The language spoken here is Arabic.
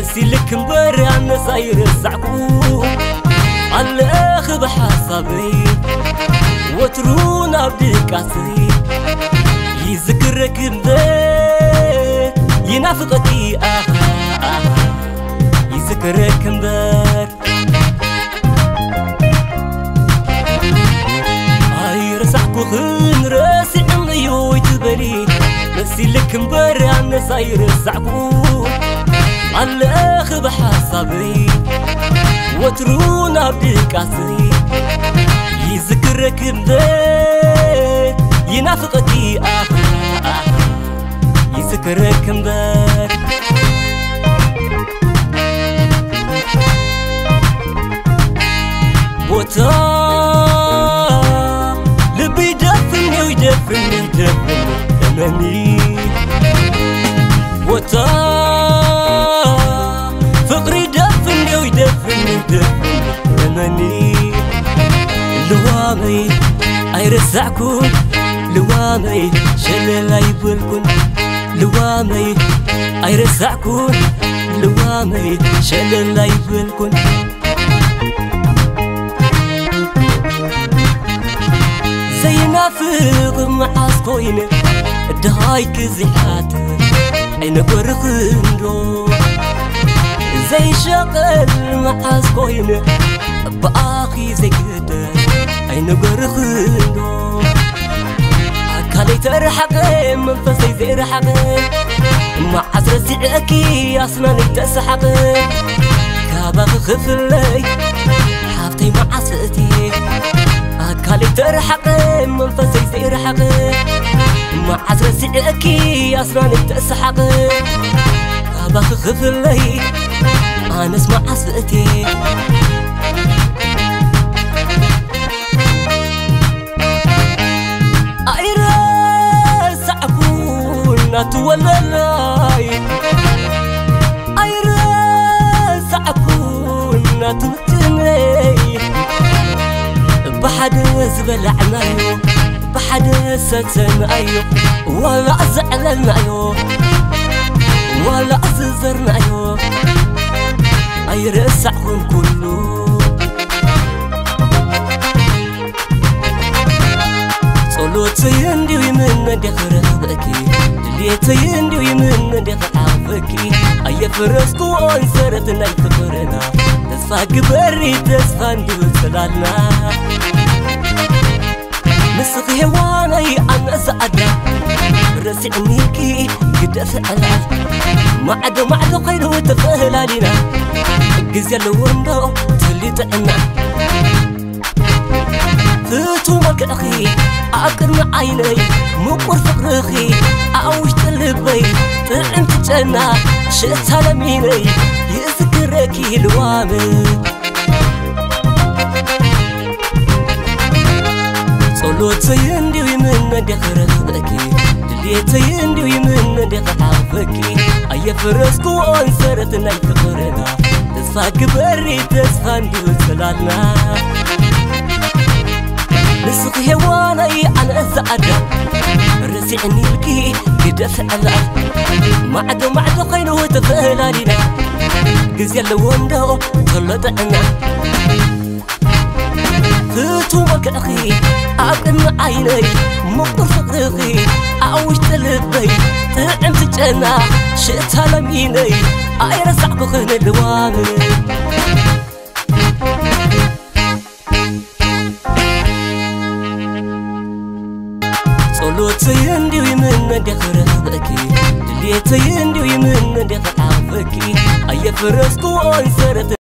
مسيلك مبري عنا صاير الزعكو الأخ بحسابي وترونا بدك عصري يذكرك مبر ينافقتي يذكرك مبر هاي رسعكو خن راسي عميو يتبلي مسيلك مبري عنا صاير الزعكو الأخ بحسابي وترونا بدك عصري يذكرك مبر ينافقتي يذكرك مبر بوتا لبي يدفني ويدفني يدفني ثمني بوتا فقري يدفني ويدفني يدفني ثمني لوامي أيرسعكون لوامي شلل يبلكون لوامي أيرسعكون لوامي شلل يبلكون زي نافق معاسكوين دهايك زحات عين برخندو زي شغل معاسكوين بآخي زي كده عين برخندو أكالي ترحقي منفسي زي رحقي مع عزرسي أكي أصناني تسحقي كابا خفلي حافتي مع عسقتي أكالي ترحقي منفسي زي رحقي مع عزرسي أكي أصناني تسحقي كابا خفلي أنا اسمع عسقتي ولا لاي أيرس عكون تمتني بحد زبلعنايو بحد ستنايو ولا أزعلنايو ولا أززرنايو أيرس عكون كله صلوتي عندي ومن دخل بكي ليتي عندي ومن دخل عفكي أي فرسكو أنصرت نيفكرنا تسفى كبري تسفى عندي وسلالنا مسخي واني أنا سعدا رسعنيكي قد أفعلها ما عدو خير وتفهل علينا قزي اللوندو تلي تعنا فتو مالك أخي أقرن عيني مقر فقرخي أعوش تلبي طعم تجنى شئت هلميني يذكركي الوامي صلوتي عندي ومن دخل بكي دليتي عندي ومن دخل عفكي أي فرسكو أنصرت نيفقرنا تسفى كبري تسفى عندي وسلالنا مسخي واني أنا أزعدا رسعني بكي قد أفعل ما عدو خير وتفهل علينا قزي اللوندو طلعنا فتو مالك أخي أقرن عيني مقر فقرخي أعوش تلبي طعم تجنى شئت هلميني أيرسعكو خن الوامي صلوتي عندي ومن دخل بكي دليتي عندي ومن دخل عفكي أي فرسكو أنصرت